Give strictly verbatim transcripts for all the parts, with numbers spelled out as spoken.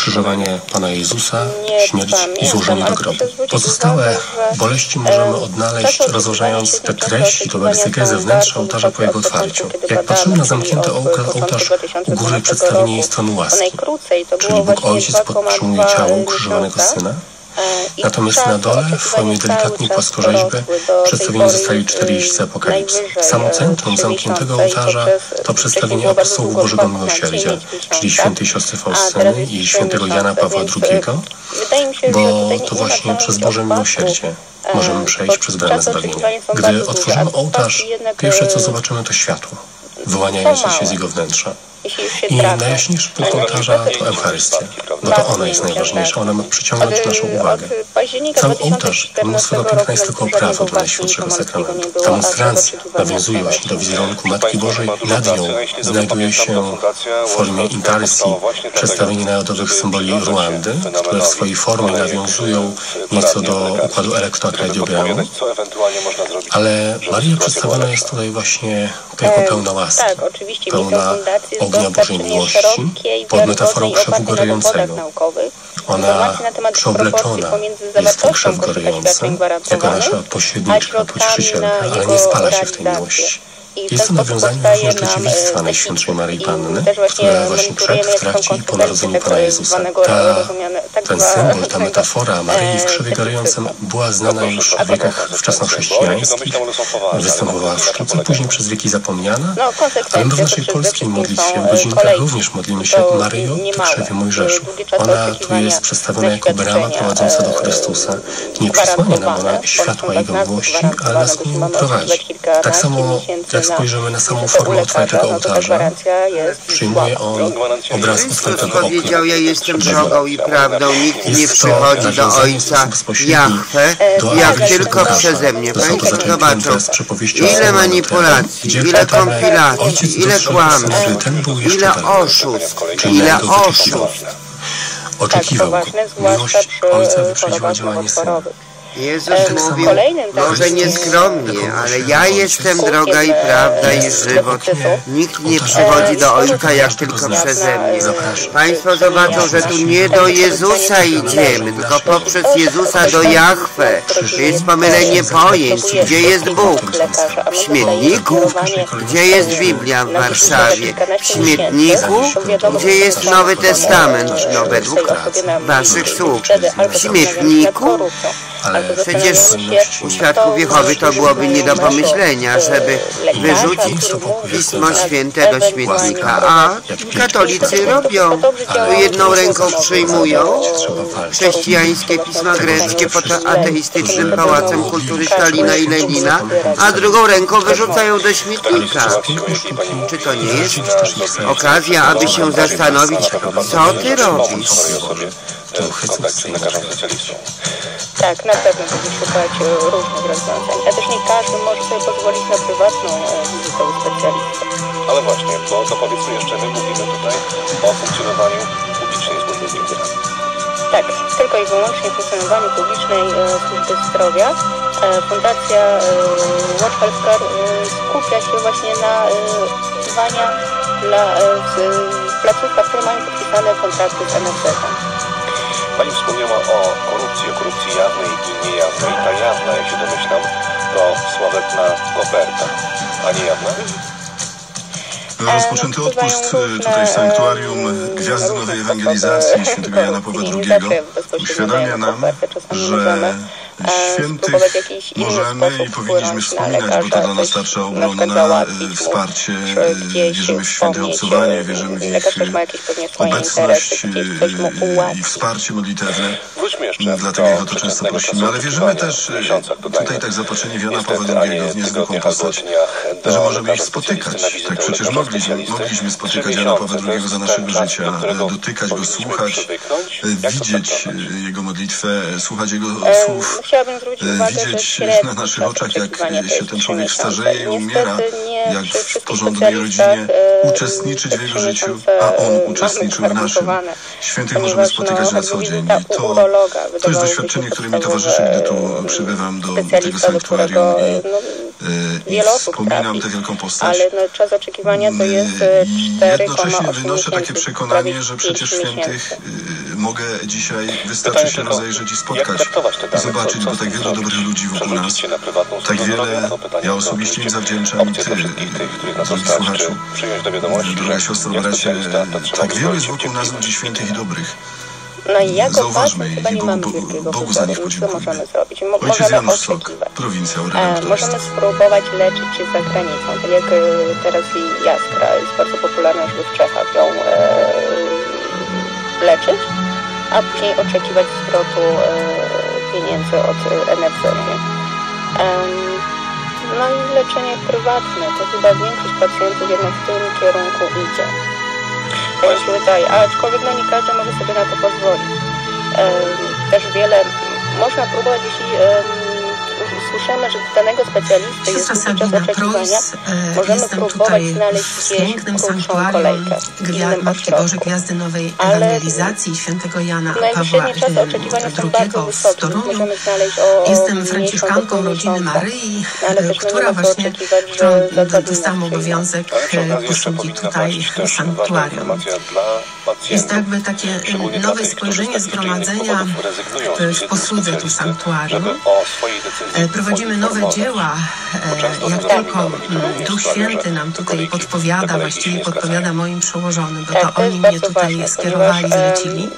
ukrzyżowanie Pana Jezusa, śmierć i złożenie do grobu. Pozostałe boleści możemy odnaleźć, rozważając te treści, to wersykle wnętrza ołtarza po jego otwarciu. Jak patrzymy na zamknięty ołtarz, u góry przedstawienie jej strony łaski, czyli Bóg Ojciec podtrzymuje ciało ukrzyżowanego Syna. Natomiast na dole, w formie delikatnej płaskorzeźby, przedstawieni zostali cztery jeźdźcy Apokalipsy. Samo centrum zamkniętego ołtarza to przedstawienie apostołów Bożego Miłosierdzia, czyli świętej siostry Faustyny i świętego Jana Pawła drugiego, bo to właśnie przez Boże Miłosierdzie możemy przejść przez bramę zbawienia. Gdy otworzymy ołtarz, pierwsze co zobaczymy to światło, wyłaniające się z jego wnętrza. I najjaśniejszy punkt ołtarza to Eucharystia, bo to ona jest najważniejsza, ona ma przyciągnąć naszą uwagę. Cały ołtarz, pomimo swego piękna, jest tylko oprawą dla Najświętszego Sakramentu. Ta monstrancja nawiązuje właśnie do wizerunku Matki Bożej, nad nią znajduje się w formie intarsji przedstawienie narodowych symboli Ruandy, które w swojej formie nawiązują nieco do układu elektroakardiogramu, ale Maria przedstawiona jest tutaj właśnie jako pełna łaski, pełna ognia Bożej miłości, pod metaforą krzewu gorejącego. Ona przeobleczona jest w ten krzew gorejący, jako nasza pośredniczka, pocieszycielka, ale nie spala się w tej miłości. Jest to nawiązanie również do dziewictwa Najświętszej Maryi Panny, która właśnie przed, w trakcie i po narodzeniu Pana Jezusa. Ta, ten symbol, ta metafora Maryi w krzewie gorejącym była znana już w wiekach wczesnochrześcijańskich, występowała w sztuce, później przez wieki zapomniana, ale my w naszej polskiej modlitwie w godzinkach również modlimy się Maryjo w krzewie Mojżeszu. Ona tu jest przedstawiona jako brama prowadząca do Chrystusa. Nie przysłania nam ona światła Jego miłości, ale nas ku niemu prowadzi. Tak samo jak spojrzymy na samą formę otwartego ołtarza, przyjmuje on obraz otwartego okna. Powiedział, ja jestem drogą i prawdą, nikt nie przychodzi do Ojca Jahwe, jak tylko przeze mnie. Państwo zobaczą, ile manipulacji, ile kompilacji, ile kłamstw, ile oszustw, ile oszustw. Oczekiwał go. Miłość Ojca wyprzedziła działanie Syna. Jezus mówił, może nieskromnie, ale ja jestem droga i prawda i żywot. Nikt nie przychodzi do Ojca jak tylko przeze mnie. Państwo zobaczą, że tu nie do Jezusa idziemy, tylko poprzez Jezusa do Jahwe. To jest pomylenie pojęć. Gdzie jest Bóg? W śmietniku? Gdzie jest Biblia w Warszawie? W śmietniku? Gdzie jest Nowy Testament? No według waszych słów. W śmietniku? Przecież u Świadków Jehowy to byłoby nie do pomyślenia, żeby wyrzucić Pismo Święte do śmietnika, a katolicy robią. Jedną ręką przyjmują chrześcijańskie pisma greckie pod ateistycznym Pałacem Kultury Stalina i Lenina, a drugą ręką wyrzucają do śmietnika. Czy to nie jest okazja, aby się zastanowić, co ty robisz? Tak, na pewno będzie szukać różnych rozwiązań. A też nie każdy może sobie pozwolić na prywatną wizytę u specjalisty. Ale właśnie, bo to powiedzmy jeszcze, my mówimy tutaj o funkcjonowaniu publicznej służby zdrowia. Tak, tylko i wyłącznie funkcjonowaniu publicznej e, służby zdrowia. E, Fundacja e, Watch Healthcare e, skupia się właśnie na e, działania dla e, placówkach, które mają podpisane kontrakty z N F Z-em. Pani wspomniała o korupcji, o korupcji jawnej i niejawnej. Ta jawna, jak się domyślam, to sławetna koperta, a niejawna? Rozpoczęty odpust tutaj w sanktuarium Gwiazdy Nowej Ewangelizacji świętego Jana Pawła drugiego uświadamia nam, że świętych możemy i powinniśmy wspominać, bo to dla nas tarcza obronna, wsparcie, wierzymy w święte obcowanie, wierzymy w ich obecność i wsparcie modlitewne. Dlatego ich o to często prosimy, ale wierzymy też, tutaj tak zapatrzeni w Jana Pawła drugiego, w niezwykłą postać, że możemy ich spotykać. Tak przecież mogliśmy, mogliśmy spotykać Jana Pawła drugiego za naszego życia, dotykać go, słuchać, widzieć jego modlitwę, słuchać jego słów, widzieć na naszych oczach, jak się ten człowiek starzeje i umiera, jak w porządnej rodzinie uczestniczyć w jego życiu, a on uczestniczył w naszym. Świętych możemy spotykać na co dzień i to, to jest doświadczenie, które mi towarzyszy, gdy tu przybywam do tego sanktuarium i, i wspominam tę wielką postać. Ale no, czas oczekiwania to jest I jednocześnie wynoszę takie przekonanie, że przecież świętych y, mogę dzisiaj, wystarczy się rozejrzeć i spotkać i zobaczyć, bo tak wielu dobrych ludzi wokół nas, tak wiele ja osobiście im zawdzięczam i ty, drogi słuchaczu, droga siostro, bracie, tak wielu jest wokół nas ludzi świętych i dobrych. No i jako Zauważmy chyba nie Bogu, mamy Bogu, wielkiego Bogu za nich wyboru, co podziękujmy. możemy zrobić. Mo Ojciec możemy Janusz Sok, oczekiwać. prowincja E, Aurelian możemy spróbować leczyć się za granicą, tak jak e, teraz i jaskra jest bardzo popularna, żeby w Czechach ją e, leczyć, a później oczekiwać zwrotu e, pieniędzy od N F Z. Nie? E, no i leczenie prywatne, to chyba większość pacjentów jednak w tym kierunku idzie. Tak mi się wydaje, aczkolwiek no nie każdy może sobie na to pozwolić. Też wiele można próbować, jeśli um, słyszymy, że danego specjalisty jest czas oczekiwania, możemy próbować znaleźć w pięknym sanktuarium Matki Bożej Gwiazdy Nowej Ewangelizacji świętego Jana Pawła drugiego w Toruniu. Jestem franciszkanką rodziny Maryi, która właśnie którą dostałam obowiązek posługi tutaj w sanktuarium. Jest jakby takie nowe spojrzenie zgromadzenia w posłudze tu sanktuarium. Prowadzimy nowe dzieła, jak tylko Duch Święty nam tutaj podpowiada, właściwie podpowiada moim przełożonym, bo to oni mnie tutaj skierowali, zlecili.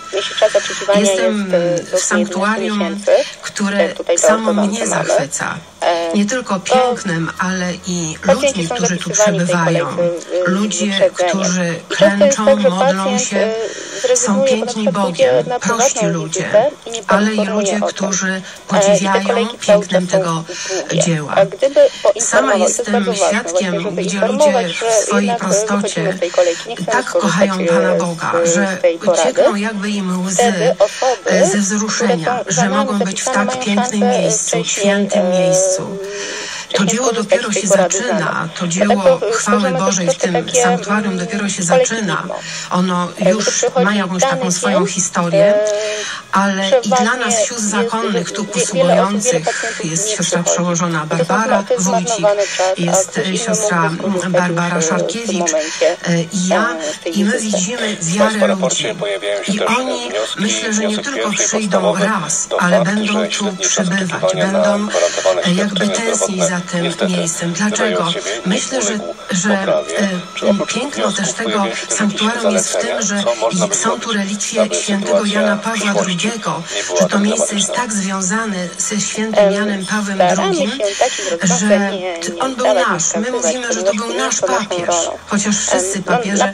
Jestem w sanktuarium, które samo mnie zachwyca. Nie tylko pięknem, ale i ludźmi, którzy tu przebywają. Ludzie, którzy klęczą, modlą się, są piękni Bogiem, prości ludzie, ale i ludzie, którzy podziwiają pięknem tego dzieła. Sama jestem świadkiem, gdzie ludzie w swojej prostocie tak kochają Pana Boga, że ciekną jakby im łzy ze wzruszenia, że mogą być w tak pięknym miejscu, świętym miejscu. To dzieło dopiero się zaczyna, to dzieło chwały Bożej w tym sanktuarium dopiero się zaczyna. Ono już ma jakąś taką swoją historię, ale i dla nas sióstr zakonnych tu usługujących jest siostra przełożona Barbara Wójcik, jest siostra Barbara Szarkiewicz i ja, i my widzimy wiarę ludzi. I oni, myślę, że nie tylko przyjdą raz, ale będą tu przybywać, będą jakby tęsknić za tym miejscem. Dlaczego? Myślę, że, że e, piękno też tego sanktuarium jest w tym, że są tu relikwie świętego Jana Pawła drugiego, że to miejsce jest tak związane ze świętym Janem Pawłem drugim, że on był nasz. My mówimy, że to był nasz papież, chociaż wszyscy papieże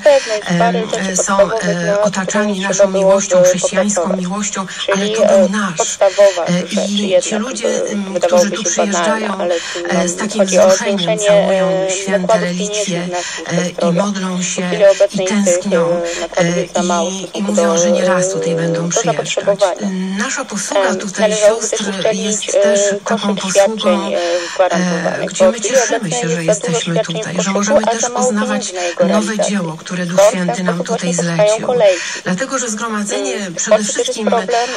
e, są e, otaczani naszą miłością, chrześcijańską miłością, ale to był nasz. E, I ci ludzie, którzy tu przyjeżdżają, e, z takim wzruszeniem całują święte relikwie i modlą się i tęsknią i, i mówią, że nie raz tutaj będą przyjeżdżać. Nasza posługa tutaj sióstr jest też taką posługą, gdzie my cieszymy się, że jesteśmy tutaj, że możemy też poznawać nowe dzieło, które Duch Święty nam tutaj zlecił. Dlatego, że zgromadzenie przede wszystkim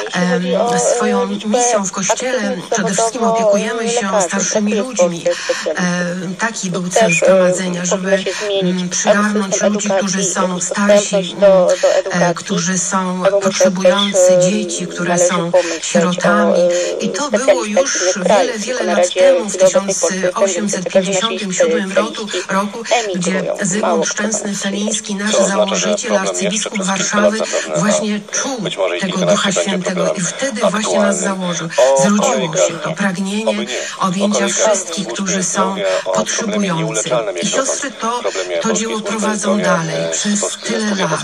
swoją misją w Kościele, przede wszystkim opiekujemy się starszymi ludźmi. E, taki był cel zgromadzenia, żeby m, przygarnąć ludzi, którzy są starsi, e, którzy są potrzebujący, dzieci, które są sierotami. I to było już wiele, wiele lat temu, w tysiąc osiemset pięćdziesiątym siódmym roku, roku, gdzie Zygmunt Szczęsny-Feliński, nasz założyciel, arcybiskup Warszawy, właśnie czuł tego Ducha Świętego i wtedy właśnie nas założył. Zrodziło się to pragnienie objęcia wszystkich, którzy są potrzebujący. I siostry to, to dzieło prowadzą dalej przez tyle lat.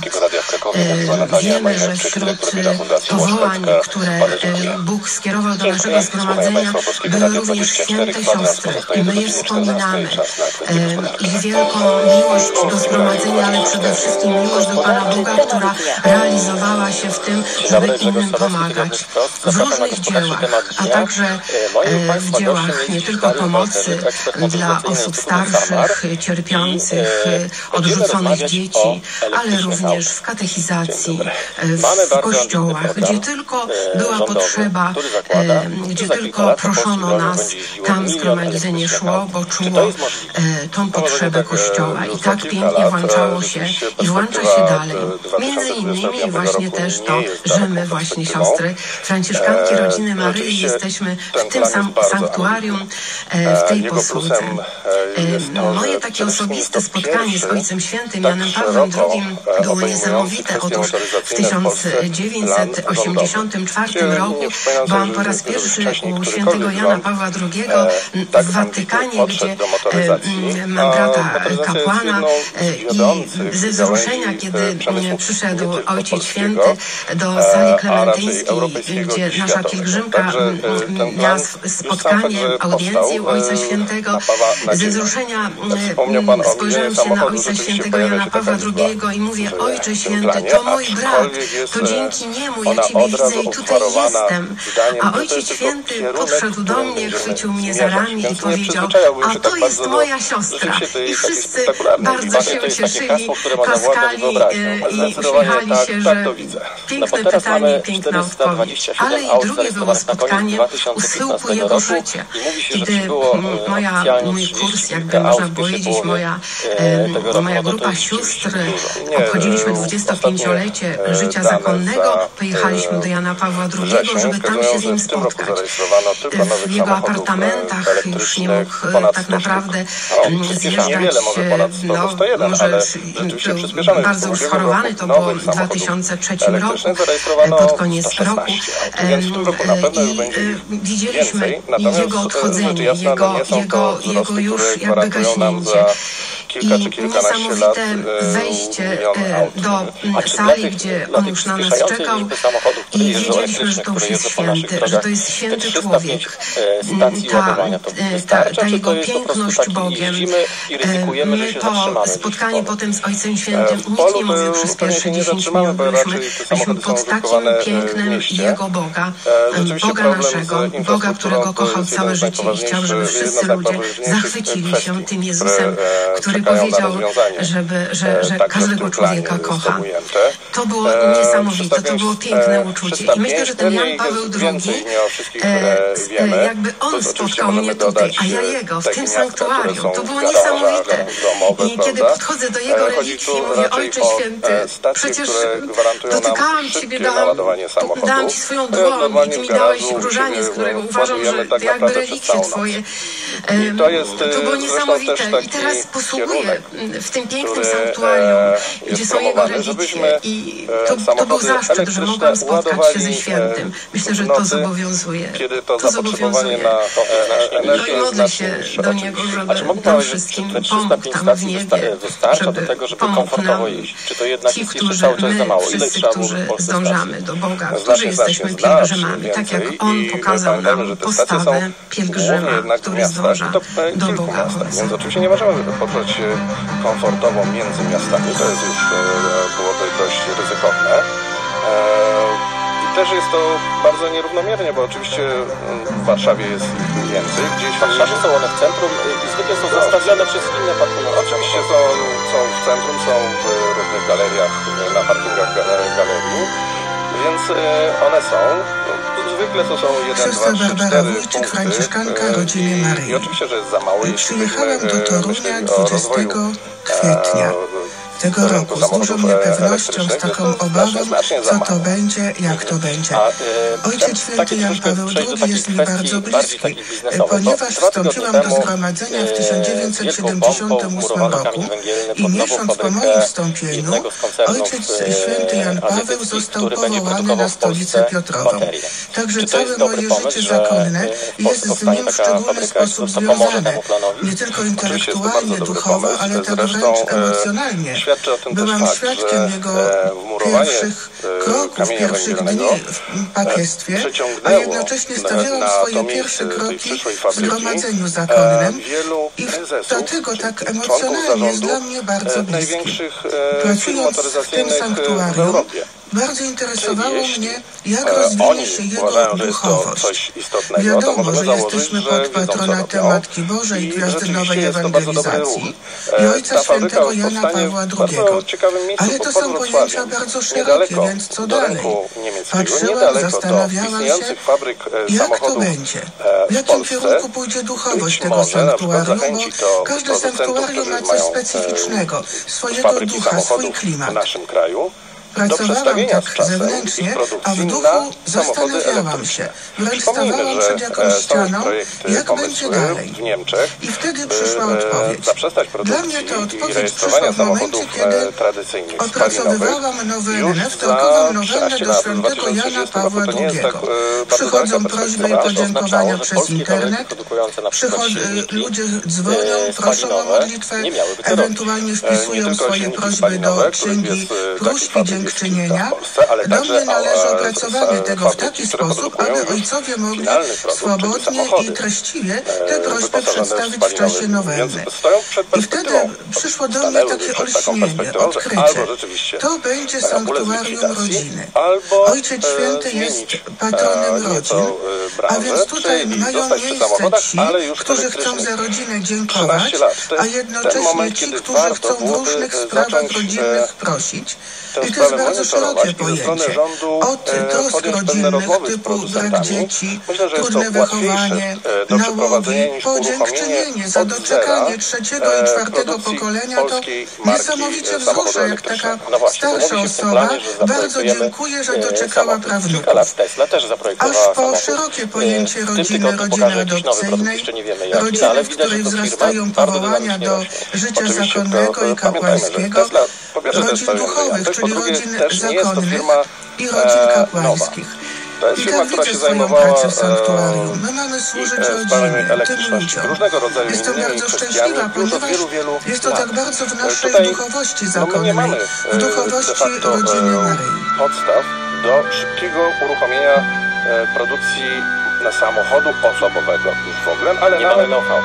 E, wiemy, że wśród powołań, które Bóg skierował do naszego zgromadzenia, były również święte siostry. I my je wspominamy. E, ich wielką miłość do zgromadzenia, ale przede wszystkim miłość do Pana Boga, która realizowała się w tym, żeby innym pomagać. W różnych dziełach, a także e, w dziełach nie tylko pomocy, pomocy dla osób starszych, cierpiących, odrzuconych dzieci, ale również w katechizacji, w kościołach, gdzie tylko była potrzeba, gdzie tylko proszono nas, tam zgromadzenie szło, bo czuło tą potrzebę Kościoła i tak pięknie włączało się i włącza się dalej. Między innymi właśnie też to, że my właśnie siostry Franciszkanki Rodziny Maryi jesteśmy w tym sam sanktuarium, w tej posłudze. Moje takie osobiste spotkanie z Ojcem Świętym Janem Pawłem drugim było niesamowite. Otóż w tysiąc dziewięćset osiemdziesiątym czwartym roku byłam po raz pierwszy u świętego Jana Pawła drugiego w Watykanie, gdzie mam brata kapłana i ze wzruszenia, kiedy przyszedł Ojciec Święty do sali klementyńskiej, gdzie nasza pielgrzymka miała spotkanie, audiencję u Ojca Świętego, ze wzruszenia spojrzałem się na Ojca Świętego Jana Pawła drugiego i mówię: Ojcze Święty, to mój brat, to dzięki niemu ja Ciebie widzę i tutaj jestem. A Ojciec Święty podszedł do mnie, chwycił mnie za ramię i powiedział: a to jest moja siostra. I wszyscy bardzo się ucieszyli, klaskali i uśmiechali się, że piękne pytanie, piękna odpowiedź. Ale i drugie było spotkanie u schyłku jego życia, kiedy moja, mój kurs, jakby można powiedzieć, moja, moja grupa sióstr, obchodziliśmy dwudziestopięciolecie życia zakonnego, pojechaliśmy do Jana Pawła drugiego, żeby tam się z nim spotkać. W jego apartamentach już nie mógł tak naprawdę zjeżdżać, no może był bardzo już chorowany, to było w dwa tysiące trzecim roku, pod koniec roku, i widzieliśmy jego odchodzenie, jego, jego, jego już jakby gaśnięcie. I niesamowite wejście do sali, gdzie on już na nas czekał i wiedzieliśmy, że to już jest święty, że to jest święty człowiek. Ta, ta, ta jego piękność Bogiem. My to spotkanie potem z Ojcem Świętym, nikt nie mówił przez pierwsze dziesięć minut, byliśmy, byliśmy pod takim pięknem Jego Boga, Boga naszego, Boga, którego kochał całe życie i chciał, żeby wszyscy ludzie zachwycili się tym Jezusem, który powiedział, żeby, że, że każdego człowieka kocha. To było niesamowite, to było piękne uczucie. I myślę, że ten Jan Paweł drugi, e, jakby on spotkał mnie tutaj, a ja jego, w tym sanktuarium. To było niesamowite. I kiedy podchodzę do jego relikwii, mówię: Ojcze Święty, przecież dotykałam Ciebie, dałam, dałam Ci swoją dłoń i Ty mi dałeś różaniec, którego uważam, że jakby relikwie Twoje. To było niesamowite. I teraz posługuję w tym pięknym sanktuarium, gdzie są jego relikwie, i to, to był zaszczyt, że mogłam spotkać się ze Świętym. Myślę, że to zobowiązuje. To zobowiązuje. No i modlę się do Niego, żeby nam wszystkim pomógł tam w niebie, żeby pomógł nam, ci, którzy, my wszyscy, którzy zdążamy do Boga, którzy jesteśmy pielgrzymami, tak jak On pokazał nam postawę pielgrzyma, który zdąża do Boga. Więc oczywiście nie możemy poruszać komfortowo między miastami, to jest już, byłoby dość ryzykowne. I też jest to bardzo nierównomiernie, bo oczywiście w Warszawie jest ich więcej. Gdzieś w Warszawie są one w centrum i zwykle są zostawione przez inne parkingi. Oczywiście są, są w centrum, są w różnych galeriach, na parkingach galerii, więc one są. Zwykle to są jeden, dwa, trzy, cztery punkty. Franciszkanka Rodziny Maryi. I oczywiście, że jest za mało. Przyjechałam do Torunia dwudziestego kwietnia. Tego roku z dużą niepewnością, z taką obawą, co to będzie, jak to będzie. Ojciec Święty Jan Paweł drugi jest mi bardzo bliski, ponieważ wstąpiłam do zgromadzenia w tysiąc dziewięćset siedemdziesiątym ósmym roku i miesiąc po moim wstąpieniu Ojciec Święty Jan Paweł został powołany na stolicę Piotrową. Także całe moje życie zakonne jest z nim w szczególny sposób związane. Nie tylko intelektualnie, duchowo, ale tak wręcz emocjonalnie. Byłam świadkiem jego pierwszych kroków, pierwszych dni w papiestwie, a jednocześnie stawiałam swoje pierwsze kroki w zgromadzeniu zakonnym i dlatego tak emocjonalnie jest dla mnie bardzo bliski. Pracując w tym sanktuarium, Bardzo interesowało mnie, jak rozwinie się jego duchowość. Wiadomo, że jesteśmy pod patronatem Matki Bożej, Gwiazdy Nowej Ewangelizacji i Ojca Świętego Jana Pawła drugiego. Ale to są pojęcia bardzo szerokie, więc co dalej? Patrzyłam, zastanawiałam się, jak to będzie, w jakim kierunku pójdzie duchowość tego sanktuarium, bo każde sanktuarium ma coś specyficznego, swojego ducha, swój klimat. Pracowałam tak zewnętrznie, a w duchu zastanawiałam się. Wręcz stawałam przed jakąś ścianą, jak będzie dalej. I wtedy przyszła odpowiedź. Dla mnie ta odpowiedź przyszła w momencie, kiedy opracowywałam nowennę, wtorkową nowennę do świętego Jana Pawła drugiego. Przychodzą prośby i podziękowania przez internet, przychodzą, ludzie dzwonią, proszą o modlitwę, ewentualnie wpisują swoje prośby do księgi próśb i dziękczynienia. Do mnie należy opracowanie tego w taki sposób, aby ojcowie mogli swobodnie i treściwie te prośby przedstawić w czasie nowenny. I wtedy przyszło do mnie takie olśnienie, odkrycie. To będzie sanktuarium rodziny. Ojciec Święty jest patronem rodzin, a więc tutaj mają miejsce ci, którzy chcą za rodzinę dziękować, a jednocześnie ci, którzy chcą w różnych sprawach rodzinnych prosić. I to jest bardzo szerokie pojęcie. Od trosk rodzinnych typu brak dzieci, trudne wychowanie, nałogi, po dziękczynienie za doczekanie trzeciego i czwartego pokolenia, to niesamowicie wzrusza, jak taka starsza osoba bardzo dziękuję, że doczekała prawnuków. Aż po szerokie pojęcie rodziny, rodziny adopcyjnej, rodziny, w której wzrastają powołania do życia zakonnego i kapłańskiego, rodzin duchowych, czyli rodzin zakonnych i rodzin kapłańskich. I tak widzę swoją pracę w sanktuarium. My mamy służyć rodzinie, tym ludziom. Jestem bardzo szczęśliwa, ponieważ jest to tak bardzo w naszej duchowości zakonnej, w duchowości rodziny Maryi. Podstaw do szybkiego uruchomienia produkcji samochodu osobowego już w ogóle, ale nie mamy know-how.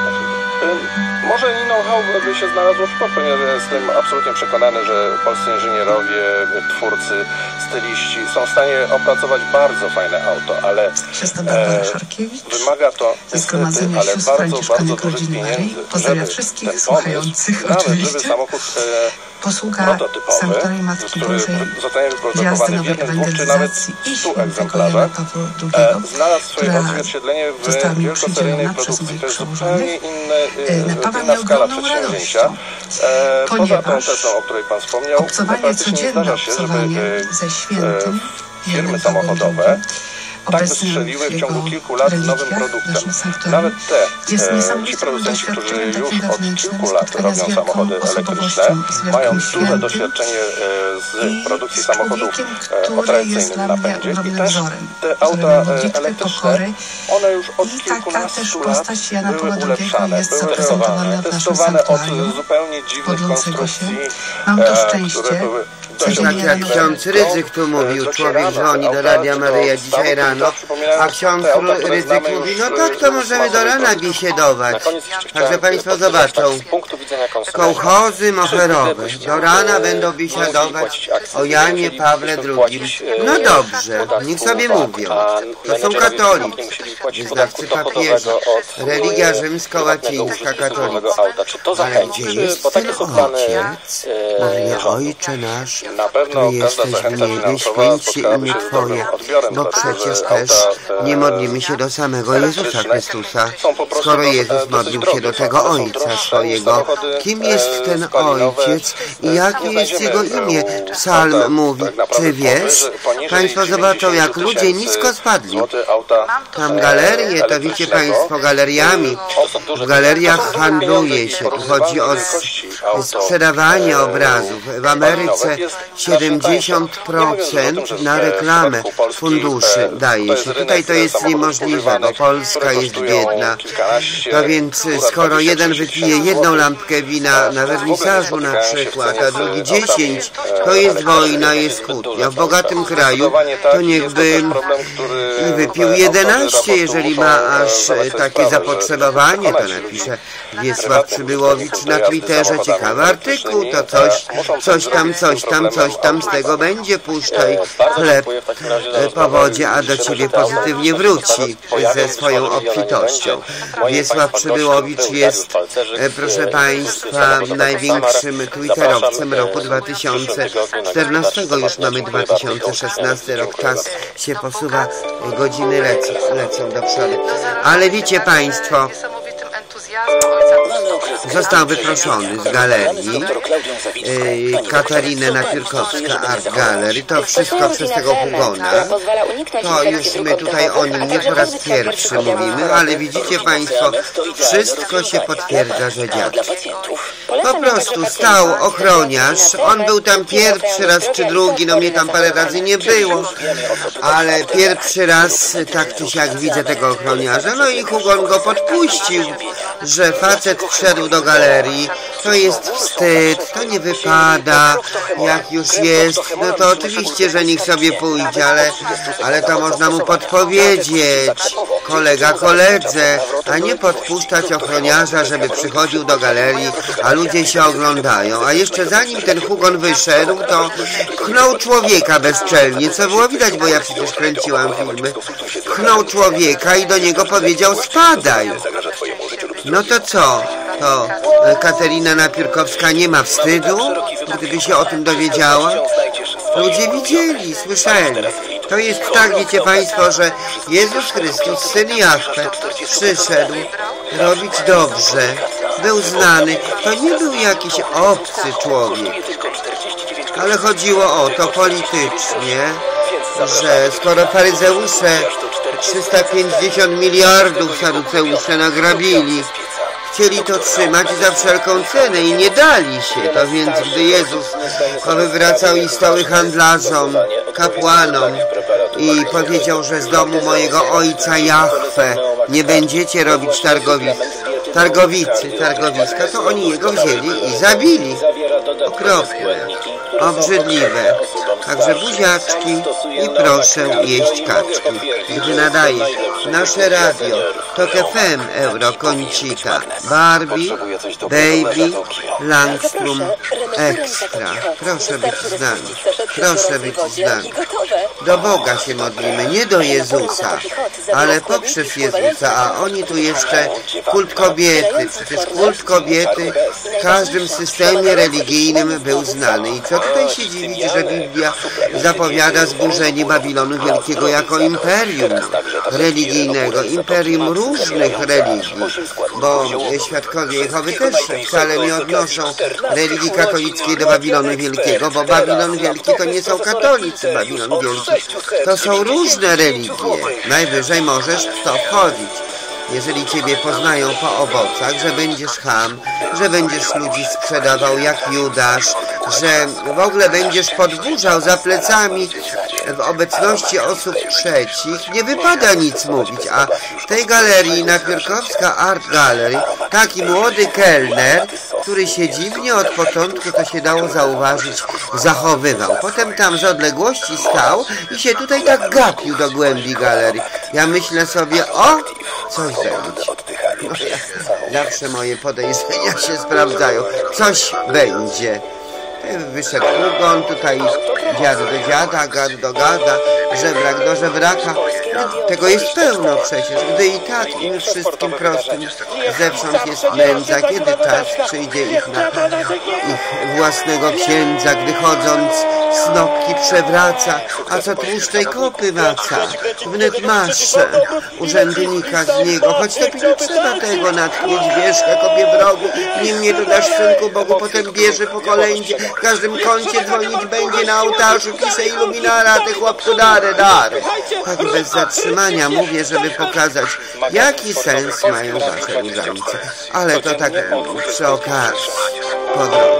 Może nie know-how by się znalazło szybko, ponieważ jestem absolutnie przekonany, że polscy inżynierowie, twórcy, styliści są w stanie opracować bardzo fajne auto, ale e, wymaga to niestety, ale bardzo, bardzo dużych pieniędzy, żeby ten pomysł, nawet żeby samochód e, posługa Sanktuarium Matki Bożej, Gwiazdy Nowej Ewangelizacji i Świętego Jana Pawła drugiego, znalazł swoje odzwierciedlenie w wielkoseryjnej produkcji. To jest zupełnie inny, inna skala przedsięwzięcia. Poza tą tezą, o której Pan wspomniał, praktycznie zdarza się, żeby ze świętym firmy samochodowe tak wystrzeliły w ciągu kilku lat nowym produktem. Nawet te, e, ci producenci, którzy już od kilku lat robią samochody elektryczne, mają duże doświadczenie e, z produkcji samochodów e, o tradycyjnym napędzie i też te auta e, elektryczne, one już od kilkunastu lat były ulepszane, były testowane od zupełnie dziwnych konstrukcji, e, które były Tak jak ksiądz Rydzyk tu mówił, człowiek dzwoni do Radia Maryja dzisiaj rano, a ksiądz Rydzyk mówi, no tak, to możemy do rana biesiedować. Także Państwo zobaczą, kołchozy moherowe do rana będą biesiadować o Janie Pawle drugim. No dobrze, niech sobie mówią. To są katolicy, wyznawcy papieża, religia rzymsko-łacińska katolicy. Ale gdzie jest ten ojciec? Mówię, Ojcze nasz, który jesteś w niebie, święć się imię Twoje, bo przecież też nie modlimy się do samego Jezusa Chrystusa, skoro Jezus modlił się do tego Ojca swojego. Kim jest ten Ojciec i jakie jest Jego imię? Psalm mówi, czy wiesz? Państwo zobaczą, jak ludzie nisko spadli. Tam galerie, to wiecie Państwo, galeriami. W galeriach handluje się, tu chodzi o sprzedawanie obrazów. W Ameryce siedemdziesiąt procent na reklamę funduszy daje się. Tutaj to jest niemożliwe, bo Polska jest biedna. No więc skoro jeden wypije jedną lampkę wina na wernisażu na przykład, a drugi dziesięć, to jest wojna, jest kłótnia. W bogatym kraju to niechby wypił jedenaście, jeżeli ma aż takie zapotrzebowanie, to napisze Wiesław Przybyłowicz na Twitterze, ciekawy artykuł, to coś, coś tam, coś tam tam, coś tam z tego będzie, puszczaj chleb po wodzie, a do ciebie pozytywnie wróci ze swoją obfitością. Wiesław Przybyłowicz jest, proszę Państwa, największym twitterowcem roku dwa tysiące czternastego. Już mamy dwa tysiące szesnasty rok, czas się posuwa, godziny lecą, lecą do przodu. Ale wiecie Państwo, został wyproszony z galerii yy, Katarinę Napierkowska Art Gallery. To wszystko przez tego Hugona. To już my tutaj o nim nie po raz pierwszy mówimy, ale widzicie Państwo, wszystko się potwierdza, że dziad. Po prostu stał ochroniarz, on był tam pierwszy raz czy drugi, no mnie tam parę razy nie było, ale pierwszy raz tak czy siak widzę tego ochroniarza, no i Hugon go podpuścił, że facet wszedł do galerii, to jest wstyd, to nie wypada, jak już jest, no to oczywiście, że niech sobie pójdzie, ale, ale to można mu podpowiedzieć, kolega koledze, a nie podpuszczać ochroniarza, żeby przychodził do galerii, a ludzie się oglądają. A jeszcze zanim ten Hugon wyszedł, to pchnął człowieka bezczelnie, co było widać, bo ja przecież kręciłam filmy. Pchnął człowieka i do niego powiedział: spadaj. No to co? To Katarina Napierkowska nie ma wstydu, gdyby się o tym dowiedziała? Ludzie widzieli, słyszeli. To jest tak, wiecie Państwo, że Jezus Chrystus, Syn Jahwe, przyszedł robić dobrze. Był znany. To nie był jakiś obcy człowiek. Ale chodziło o to politycznie, że skoro faryzeusze trzysta pięćdziesiąt miliardów saduceusze nagrabili, chcieli to trzymać za wszelką cenę i nie dali się. To więc gdy Jezus powywracał i stoły handlarzom, kapłanom i powiedział, że z domu mojego ojca Jahwe nie będziecie robić targowisk, targowicy, targowiska, to oni jego wzięli i zabili. Okropne, obrzydliwe. Także buziaczki i proszę jeść kaczki. Gdy nadaje nasze radio, Tok F M, Euro, Końcika, Barbie, Baby, Langstrom, Extra. Proszę być z nami. Proszę być z nami. Do Boga się modlimy, nie do Jezusa, ale poprzez Jezusa, a oni tu jeszcze kult kobiety. Przecież kult kobiety w każdym systemie religijnym był znany. I co tutaj się dziwić, że Biblia zapowiada zburzenie Babilonu Wielkiego jako imperium religijnego, imperium różnych religii, bo świadkowie Jehowy też wcale nie odnoszą religii katolickiej do Babilonu Wielkiego, bo Babilon Wielki to nie są katolicy, Babilon Wielki to są różne religie. Najwyżej możesz w to wchodzić, jeżeli ciebie poznają po owocach, że będziesz cham, że będziesz ludzi sprzedawał jak Judasz, że w ogóle będziesz podburzał za plecami w obecności osób trzecich. Nie wypada nic mówić, a w tej galerii Napierkowska Art Gallery taki młody kelner, który się dziwnie od początku, to się dało zauważyć, zachowywał. Potem tam z odległości stał i się tutaj tak gapił do głębi galerii. Ja myślę sobie, o, coś będzie. Zawsze moje podejrzenia się sprawdzają. Coś będzie. Wyszedł Hugon, tutaj dziad do dziada, gad do gada, żebrak do żebraka. Tego jest pełno przecież, gdy i tak im wszystkim prostym zewsząd jest nędza, kiedy czas przyjdzie ich na ich własnego księdza, gdy chodząc snopki przewraca, a co tłuszczej kopy maca, wnet masz urzędnika z niego, choć to nie trzeba tego natknieć, wierzcha kopie wrogu, nim nie dodasz synku Bogu, potem bierze po kolędzie, w każdym kącie dzwonić będzie na ołtarzu, pisze iluminara, te chłopcu dary, dary. Tak bez zatrzymania mówię, żeby pokazać, jaki sens mają wasze różańce, ale to tak przy okazji, po drodze.